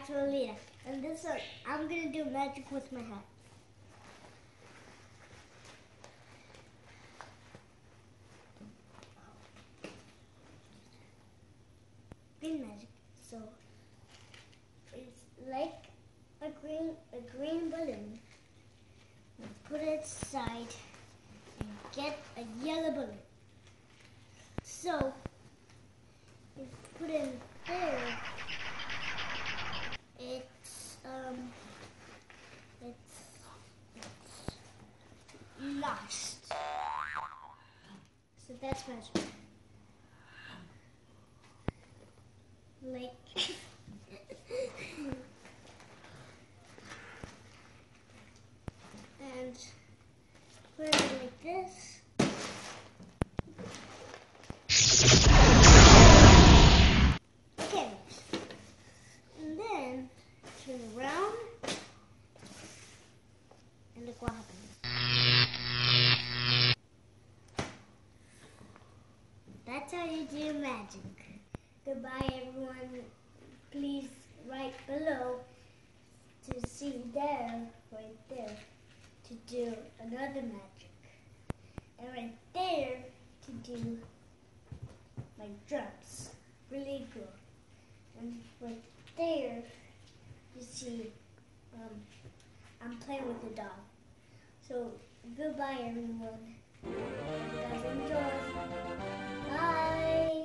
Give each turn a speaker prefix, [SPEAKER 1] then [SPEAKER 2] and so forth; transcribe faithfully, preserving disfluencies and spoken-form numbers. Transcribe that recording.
[SPEAKER 1] back to Alita. And this one, I'm gonna do magic with my hat. Green magic. So it's like a green a green balloon. Put it aside and get a yellow balloon. So if you put it in there, it's um it's, it's lost. So that's magic. Like and put it like this. Okay, and then turn around and look what happens. That's how you do magic. Goodbye, everyone. Please write below to see there, right there, to do another magic. And right there to do my drums. Really good. And right there, you see, um, I'm playing with the dog. So, goodbye, everyone. You guys enjoy. Bye.